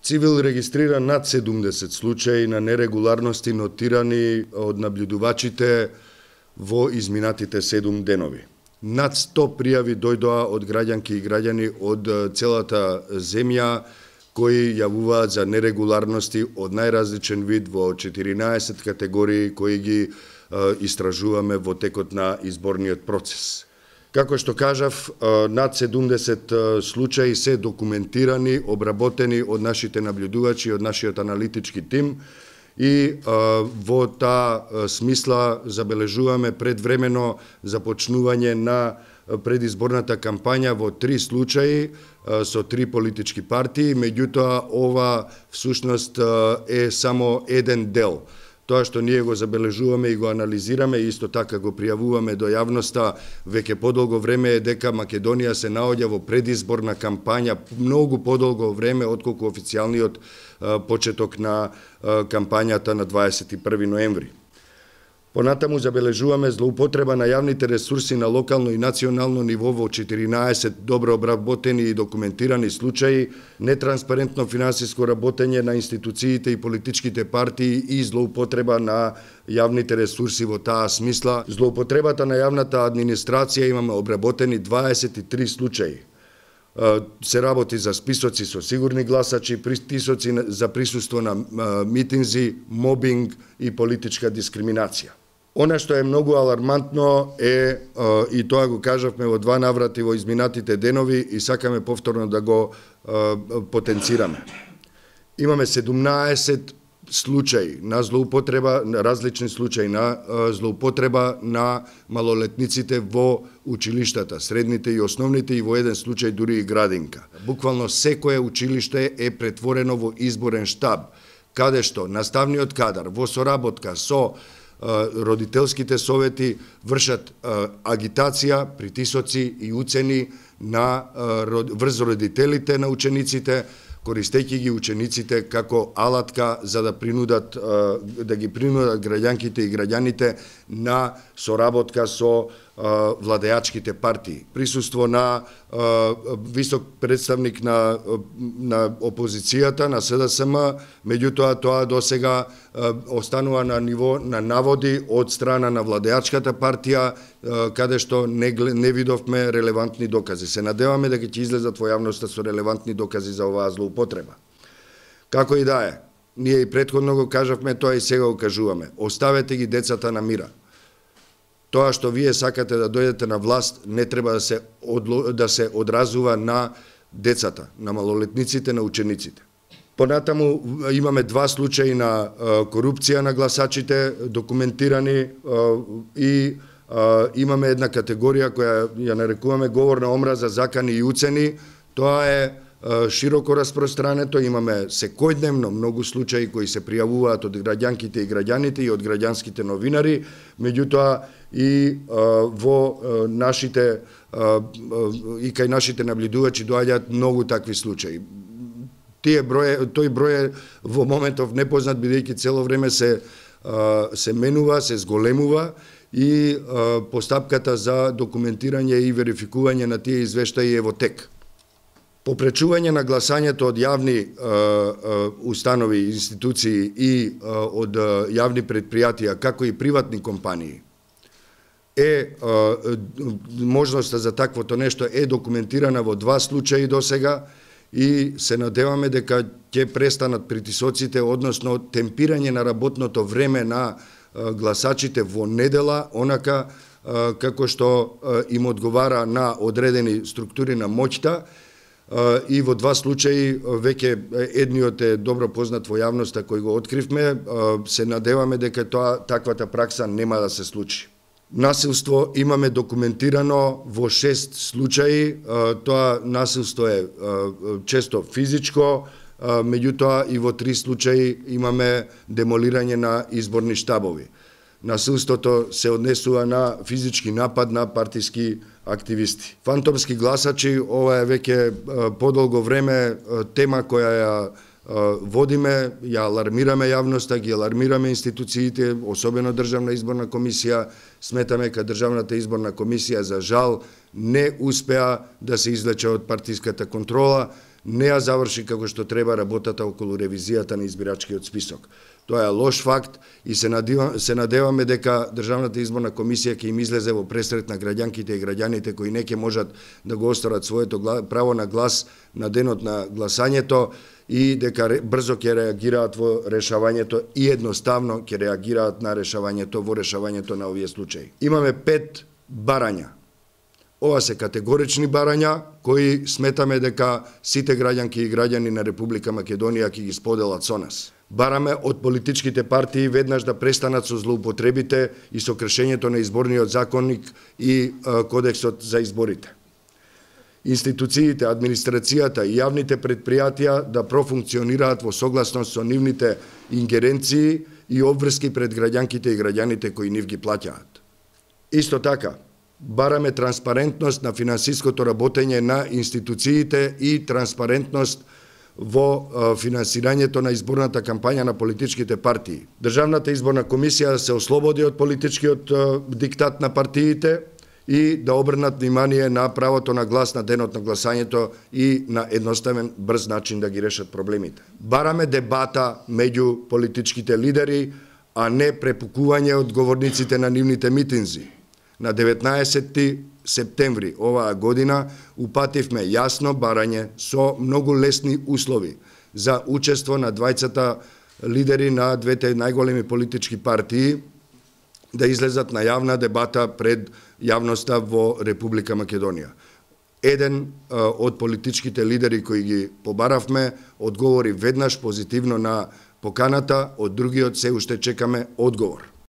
Цивил регистрира над 70 случаи на нерегуларности нотирани од наблюдувачите во изминатите 7 денови. Над 100 пријави дојдоа од граѓанки и граѓани од целата земја кои јавуваат за нерегуларности од најразличен вид во 14 категории кои ги истражуваме во текот на изборниот процес. Како што кажав, над 70 случаи се документирани, обработени од нашите наблюдувачи, од нашиот аналитички тим и во таа смисла забележуваме предвремено започнување на предизборната кампања во 3 случаи со 3 политички партии, меѓутоа ова всушност е само еден дел. Тоа што ние го забележуваме и го анализираме, исто така го пријавуваме до јавноста веќе подолго време е дека Македонија се наоѓа во предизборна кампања многу подолго време отколку официјалниот почеток на кампањата на 21 ноември. Понатаму забележуваме злоупотреба на јавните ресурси на локално и национално ниво во 14 добро обработени и документирани случаи, нетранспарентно финансиско работење на институциите и политичките партии и злоупотреба на јавните ресурси во таа смисла. Злоупотребата на јавната администрација имаме обработени 23 случаи. Се работи за списоци со сигурни гласачи, списоци за присуство на митинзи, мобинг и политичка дискриминација. Она што е многу алармантно е, и тоа го кажавме во 2 наврати во изминатите денови и сакаме повторно да го потенцираме. Имаме 17 случаи на злоупотреба, различни случаи на злоупотреба на малолетниците во училиштата, средните и основните, и во еден случај дури и градинка. Буквално секое училиште е претворено во изборен штаб, каде што наставниот кадар во соработка со родителските совети вршат агитација, притисоци и уцени на врз родителите на учениците, користејќи ги учениците како алатка за да ги принудат граѓанките и граѓаните на соработка со владеачките партии. Присуство на висок представник на опозицијата, на СДСМ, меѓутоа тоа досега останува на ниво на наводи од страна на владеачката партија, каде што не видовме релевантни докази. Се надеваме дека ќе излезат во јавноста со релевантни докази за оваа злоупотреба. Како и да е, ние и претходно го кажавме, тоа и сега го кажуваме. Оставете ги децата на мира. Тоа што вие сакате да дојдете на власт не треба да се одразува на децата, на малолетниците, на учениците. Понатаму имаме 2 случаи на корупција на гласачите документирани и имаме една категорија која ја нарекуваме говор на омраза, закани и уцени. Тоа е широко распространето, имаме секојдневно многу случаи кои се пријавуваат од граѓанките и граѓаните и од граѓанските новинари, меѓутоа и во нашите и кај нашите наблюдувачи доаѓаат многу такви случаи. Тој број е во моментов непознат, бидејќи цело време се менува, се зголемува и постапката за документирање и верификување на тие извештаи е во тек. Попречување на гласањето од јавни установи, институции и од јавни предпријатија, како и приватни компании, можноста за таквото нешто е документирана во 2 случаи досега и се надеваме дека ќе престанат притисоците, односно темпирање на работното време на гласачите во недела, онака како што им одговара на одредени структури на моќта. И во 2 случаи, веќе едниот е добро познат во јавноста кој го откривме, се надеваме дека таквата пракса нема да се случи. Насилство имаме документирано во 6 случаи, тоа насилство е често физичко, меѓутоа и во 3 случаи имаме демолирање на изборни штабови. Насилството се однесува на физички напад на партиски активисти. Фантомски гласачи, ова е веќе подолго време тема која ја водиме, ја алармираме јавноста, ги алармираме институциите, особено Државна изборна комисија. Сметаме дека Државната изборна комисија за жал не успеа да се извлече од партиската контрола. не ја заврши како што треба работата околу ревизијата на избирачкиот список. Тоа е лош факт и се надеваме дека Државната изборна комисија ќе им излезе во пресрет на граѓанките и граѓаните кои не ќе можат да го остварат своето право на глас на денот на гласањето и дека брзо ќе реагираат во решавањето и едноставно ќе реагираат на решавањето на овие случаи. Имаме 5 барања. Ова се категорични барања кои сметаме дека сите граѓанки и граѓани на Република Македонија ќе ги споделат со нас. Бараме од политичките партии веднаш да престанат со злоупотребите и со кршењето на изборниот законник и кодексот за изборите. Институциите, администрацијата и јавните предпријатија да профункционираат во согласност со нивните ингеренции и обврски пред граѓанките и граѓаните кои нив ги плаќаат. Исто така, бараме транспарентност на финансиското работење на институциите и транспарентност во финансирањето на изборната кампања на политичките партии. Државната изборна комисија се ослободи од политичкиот диктат на партиите и да обрнат внимание на правото на глас на денот на гласањето и на едноставен, брз начин да ги решат проблемите. Бараме дебата меѓу политичките лидери, а не препукување од говорниците на нивните митинзи. На 19 септември оваа година упативме јасно барање со многу лесни услови за учество на двајцата лидери на двете најголеми политички партии да излезат на јавна дебата пред јавноста во Република Македонија. Еден од политичките лидери кои ги побаравме одговори веднаш позитивно на поканата, од другиот се уште чекаме одговор.